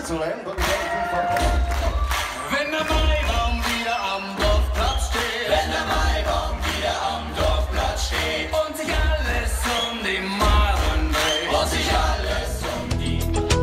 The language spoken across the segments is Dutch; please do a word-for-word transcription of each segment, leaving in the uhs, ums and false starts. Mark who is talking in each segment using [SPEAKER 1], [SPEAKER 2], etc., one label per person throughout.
[SPEAKER 1] kennenzulernen. Guten Morgen.
[SPEAKER 2] Wenn der Maibaum wieder am Dorfplatz steht, wenn der Maibaum wieder am Dorfplatz steht und sich alles um die Maren dreht, und sich alles um die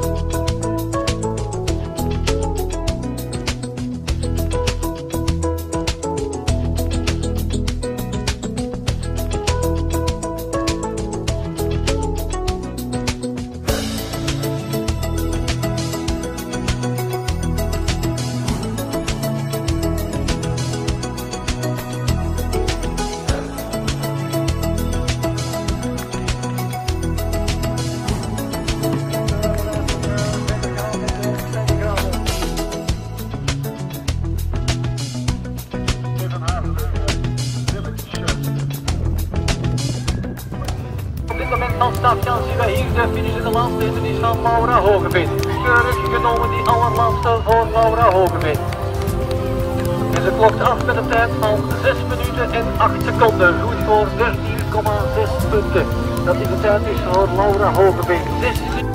[SPEAKER 3] Op dit moment van Stadjan zien wij hier de finish in de laatste rit is van Laura Hogeveen. Keurig genomen die allerlaatste voor Laura Hogeveen. En ze klokt af met een tijd van zes minuten en acht seconden. Goed voor dertien komma zes punten. Dat is de tijd is voor Laura Hogeveen.